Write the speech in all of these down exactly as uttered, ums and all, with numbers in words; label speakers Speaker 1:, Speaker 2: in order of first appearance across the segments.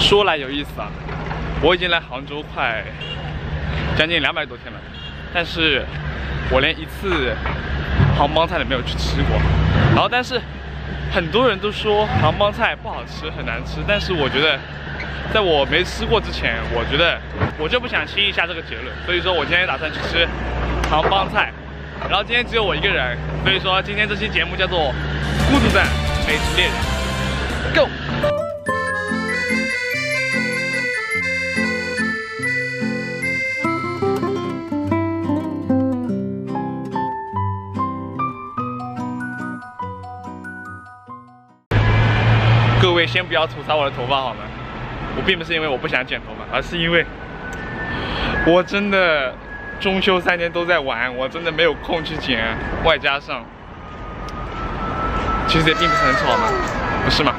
Speaker 1: 说来有意思啊，我已经来杭州快将近两百多天了，但是我连一次杭帮菜都没有去吃过。然后，但是很多人都说杭帮菜不好吃，很难吃。但是我觉得，在我没吃过之前，我觉得我就不想轻易下这个结论。所以说我今天打算去吃杭帮菜。然后今天只有我一个人，所以说今天这期节目叫做《孤独的美食猎人》。Go！ 各位先不要吐槽我的头发好吗？我并不是因为我不想剪头发，而是因为我真的中秋三天都在玩，我真的没有空去剪，外加上其实也并不是很丑嘛，不是吗？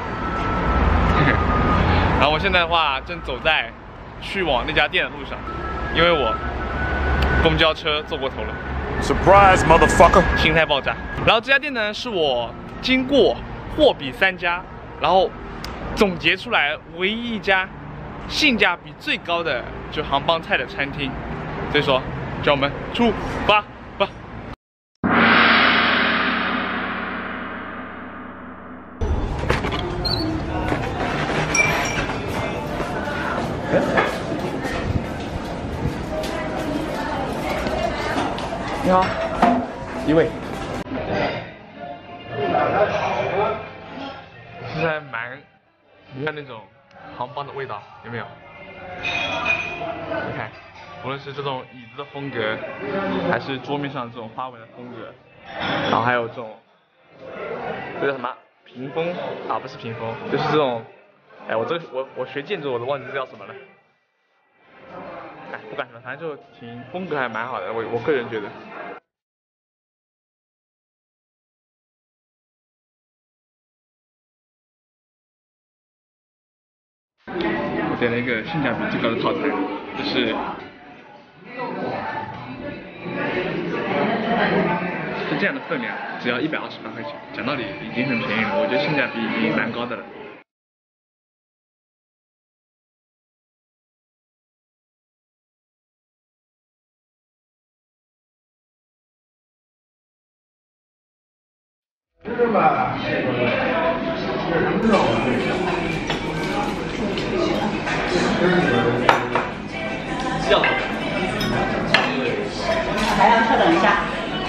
Speaker 1: 然后我现在的话正走在去往那家店的路上，因为我公交车坐过头了
Speaker 2: ，surprise motherfucker，
Speaker 1: 心态爆炸。然后这家店呢是我经过货比三家，然后总结出来唯一一家性价比最高的就杭帮菜的餐厅，所以说叫我们出发吧。你好，一位。现在蛮，你看那种杭帮的味道有没有？你看，无论是这种椅子的风格，还是桌面上这种花纹的风格，然后还有这种，这叫什么屏风啊？不是屏风，就是这种，哎，我这个我我学建筑我都忘记这叫什么了。哎，不管什么，反正就挺风格还蛮好的，我我个人觉得。我点了一个性价比最高的套餐，就是是这样的分量，只要一百二十八块钱。讲道理已经很便宜了，我觉得性价比已经蛮高的了。是吧？这样。
Speaker 3: 还要稍等一下。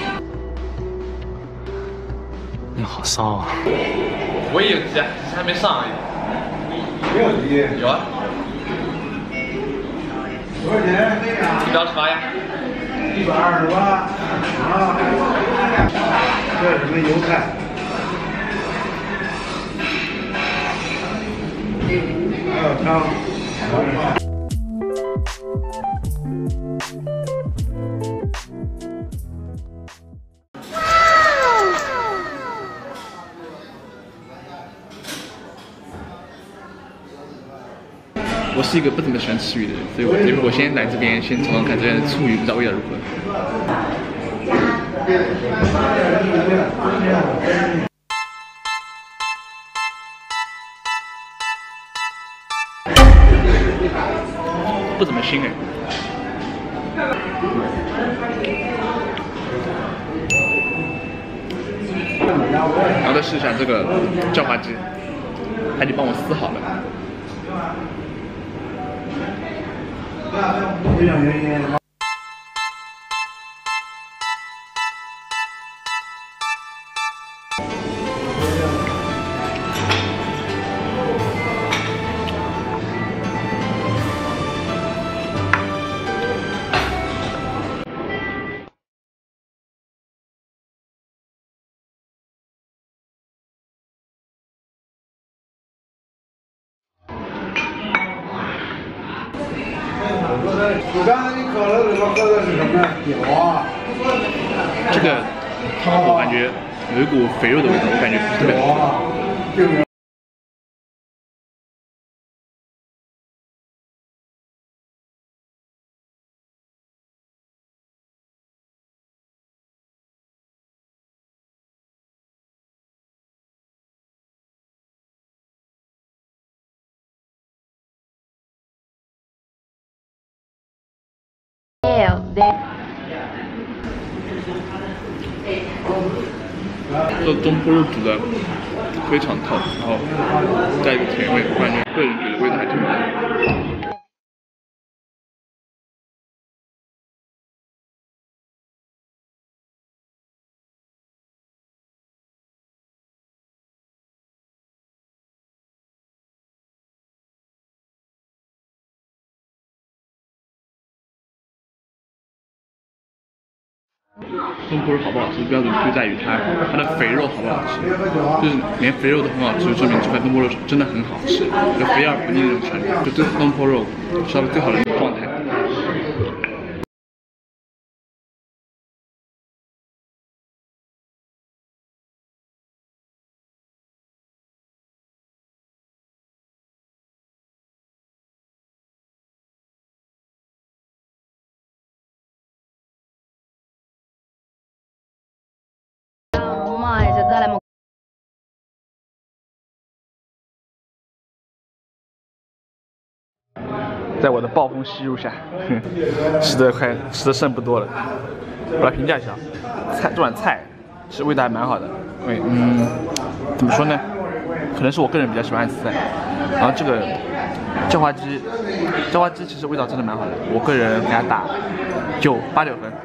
Speaker 2: 你好骚啊！
Speaker 1: 我也有鸡啊，只是还没上而已。
Speaker 4: 没有鸡？
Speaker 1: 有啊。
Speaker 4: 多少钱？
Speaker 1: 一百二十八呀。
Speaker 4: 一百二十八。啊。这是什么油菜？还有汤。
Speaker 1: 我是一个不怎么喜欢吃鱼的人，所以我觉得我先来这边先尝尝看这边的醋鱼，不知道味道如何。不怎么腥哎。然后再试一下这个叫花鸡，他就帮我撕好了。
Speaker 4: 非常原因。你刚才你可乐里头喝的是什么呀？酒啊。
Speaker 1: 这个汤我感觉有一股肥肉的味道，我感觉不是特别好吃。
Speaker 3: Well, they.
Speaker 1: 这东坡肉煮的非常透，然后带一个甜味，我感觉个人觉得味道还挺好的。东坡肉好不好吃，标准就在于它它的肥肉好不好吃，就是连肥肉都很好吃，说明这块东坡肉真的很好吃，就肥而不腻那种程度，就这东坡肉烧的最好的一个状态。
Speaker 3: maiset dale
Speaker 1: 在我的暴风吸入下，吃的快吃的剩不多了。我来评价一下，菜这碗菜其实味道还蛮好的。对，嗯，怎么说呢？可能是我个人比较喜欢吃菜。然后这个叫花鸡，叫花鸡其实味道真的蛮好的，我个人给它打九八九分。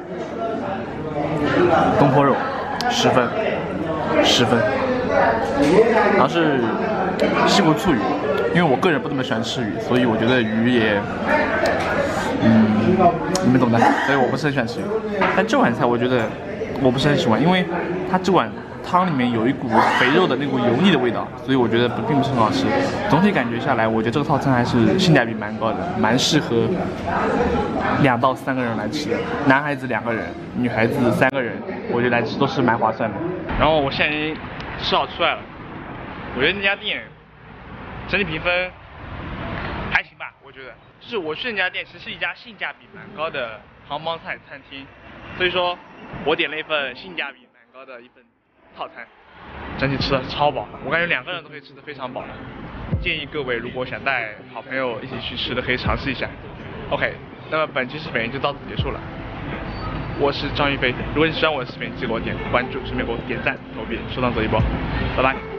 Speaker 1: 东坡肉十分，十分。然后是西湖醋鱼。因为我个人不怎么喜欢吃鱼，所以我觉得鱼也，嗯，你们懂的，所以我不是很喜欢吃鱼。但这碗菜我觉得我不是很喜欢，因为它这碗汤里面有一股肥肉的那股油腻的味道，所以我觉得不并不是很好吃。总体感觉下来，我觉得这个套餐还是性价比蛮高的，蛮适合两到三个人来吃的。男孩子两个人，女孩子三个人，我觉得来吃都是蛮划算的。然后我现在已经吃好出来了，我觉得那家店。整体评分还行吧，我觉得，就是我去那家店其实是一家性价比蛮高的杭帮菜餐厅，所以说我点了一份性价比蛮高的一份套餐，整体吃的超饱，我感觉两个人都可以吃得非常饱了。建议各位如果想带好朋友一起去吃的，可以尝试一下。OK， 那么本期视频就到此结束了。我是张一飞，如果你喜欢我的视频，记得给我点关注，顺便给我点赞、投币，收藏走一波，拜拜。